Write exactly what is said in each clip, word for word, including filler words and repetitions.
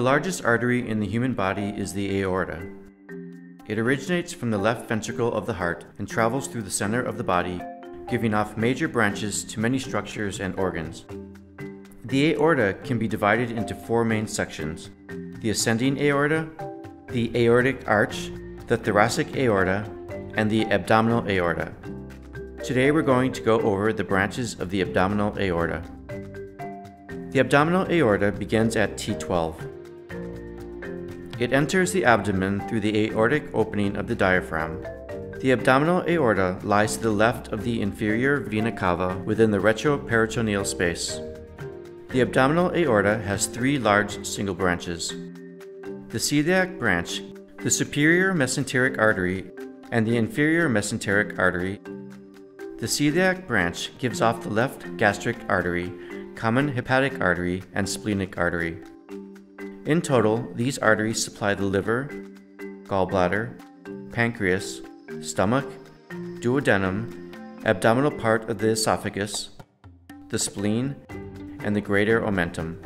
largest artery in the human body is the aorta. It originates from the left ventricle of the heart and travels through the center of the body, giving off major branches to many structures and organs. The aorta can be divided into four main sections: the ascending aorta, the aortic arch, the thoracic aorta, and the abdominal aorta. Today we're going to go over the branches of the abdominal aorta. The abdominal aorta begins at T twelve. It enters the abdomen through the aortic opening of the diaphragm. The abdominal aorta lies to the left of the inferior vena cava within the retro-peritoneal space. The abdominal aorta has three large single branches: the coeliac branch, the superior mesenteric artery, and the inferior mesenteric artery. The coeliac branch gives off the left gastric artery, common hepatic artery, and splenic artery. In total, these arteries supply the liver, gallbladder, pancreas, stomach, duodenum, abdominal part of the oesophagus, the spleen, and the greater omentum.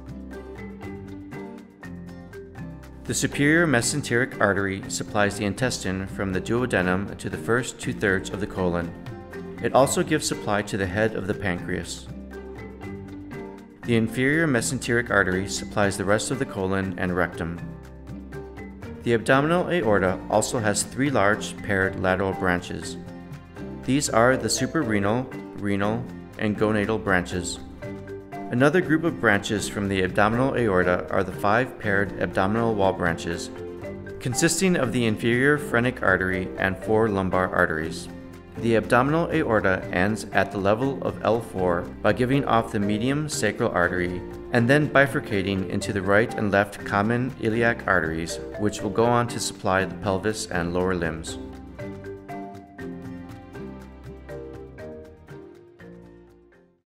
The superior mesenteric artery supplies the intestine from the duodenum to the first two-thirds of the colon. It also gives supply to the head of the pancreas. The inferior mesenteric artery supplies the rest of the colon and rectum. The abdominal aorta also has three large paired lateral branches. These are the suprarenal, renal, and gonadal branches. Another group of branches from the abdominal aorta are the five paired abdominal wall branches, consisting of the inferior phrenic artery and four lumbar arteries. The abdominal aorta ends at the level of L four by giving off the medium sacral artery and then bifurcating into the right and left common iliac arteries, which will go on to supply the pelvis and lower limbs.